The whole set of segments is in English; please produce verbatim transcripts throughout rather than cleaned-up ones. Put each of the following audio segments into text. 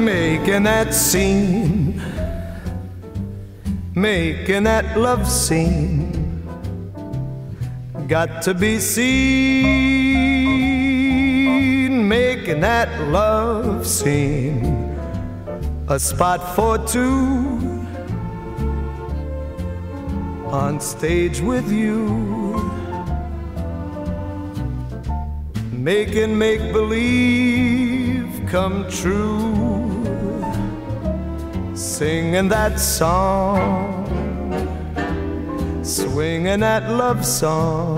making that scene, making that love scene. Got to be seen, making that love scene. A spot for two on stage with you, making make-believe come true, singing that song, swinging that love song.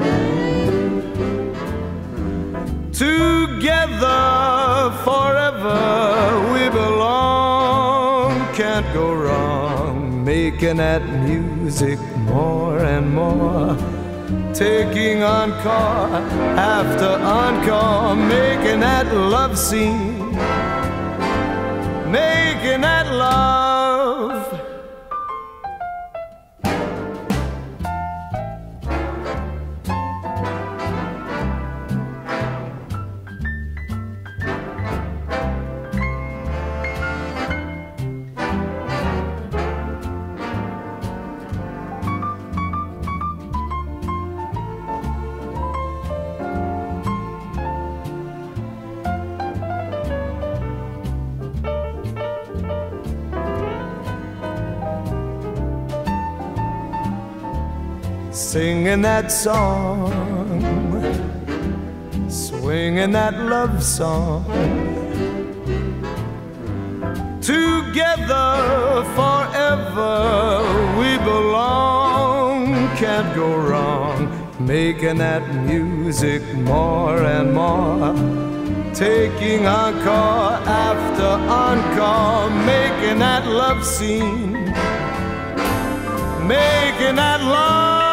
Together forever we belong, can't go wrong, making that music more and more, taking encore after encore, making that love scene, making that love. Singing that song, swinging that love song. Together forever we belong, can't go wrong, making that music more and more, taking encore after encore, making that love scene, making that love.